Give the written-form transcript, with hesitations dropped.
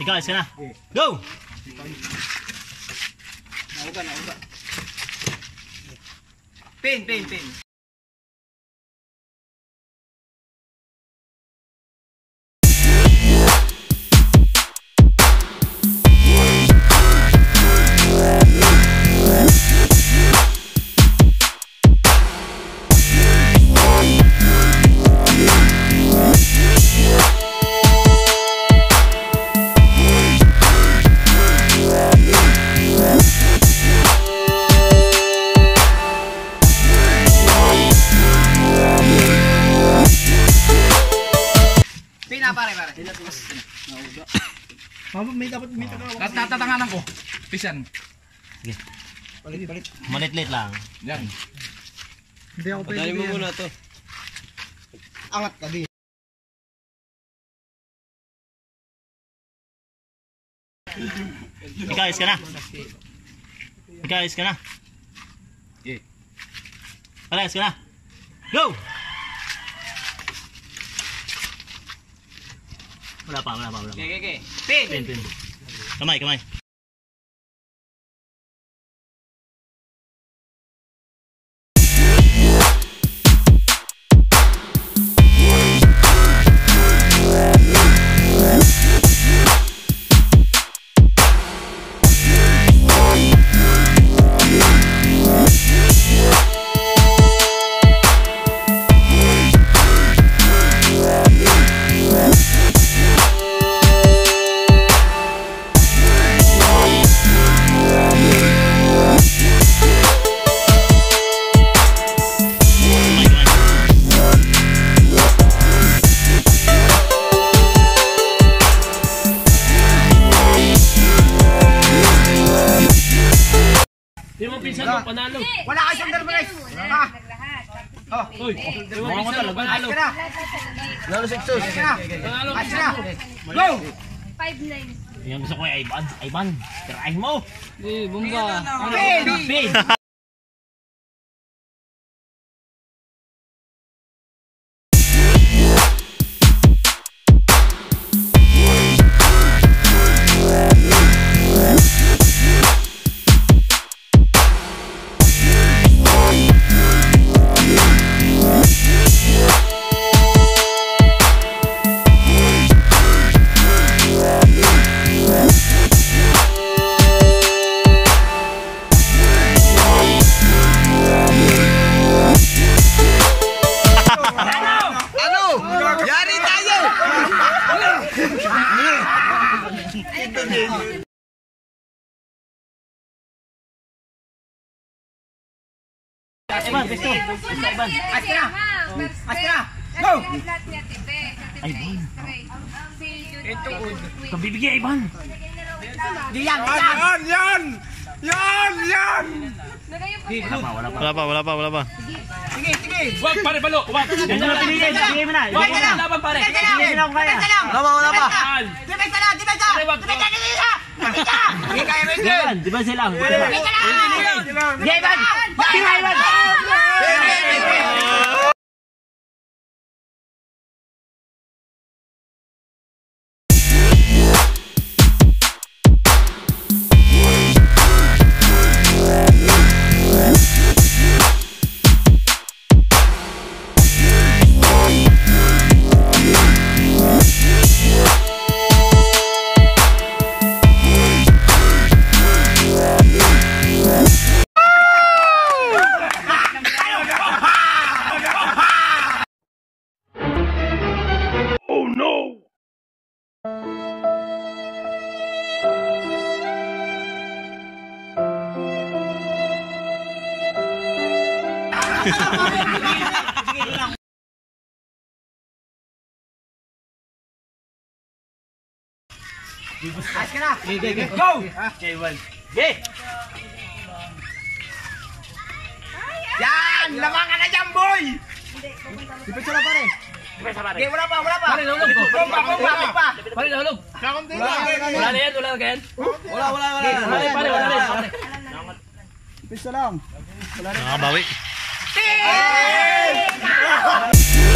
Ikaw, ayos ka na. Go! Nauga. Pin. Pare. May tagawa. Tatanganan ko. Pisan. Sige. Palit. Malit-lit lang. Yan. Hindi ako pwede. Dali mo muna to. Angat ka di. Ikaw, ayos ka na. Ikaw, ayos ka na. Okay. Ayos ka na. Go! Wala pa. Okay. Pin. Kamay. Di mo pinsan mo, panalo. Wala ka siyang dalawa guys. Uy, di mo pinsan mo, panalo. Lalo 6 Panalo, Ayos pinsan na. mo. Go! 5-9. Yung gusto ko ay Ivan. Tirahin mo. Bumba. Pin! Yari tayo! Ivan, besto. Ivan. Askara! Go! Ivan. Kabibigay, Ivan. Yan! Wala pa. Sige! Wag, pare, balo. Wag. Yan na pinigay. Bigay mo na. Wag, laban, pare. Bigay mo na kung kaya. Wala pa! Al. Dibesa na! Pare, wag. Hindi kaya rin yun! Ivan, di ba sila? Sige, Ivan! Sige, Ivan! Ayos ka na. Go! Yan! Lamang ka na dyan, boy! Dipetsa na pare. Hindi, wala pa. Pare, nahulog ko. Pompa. Pare, nahulog. Wala na yan, wala na yan. Wala. Wala na, pare, wala na yan. Dipetsa lang. Nakabawi. Hey!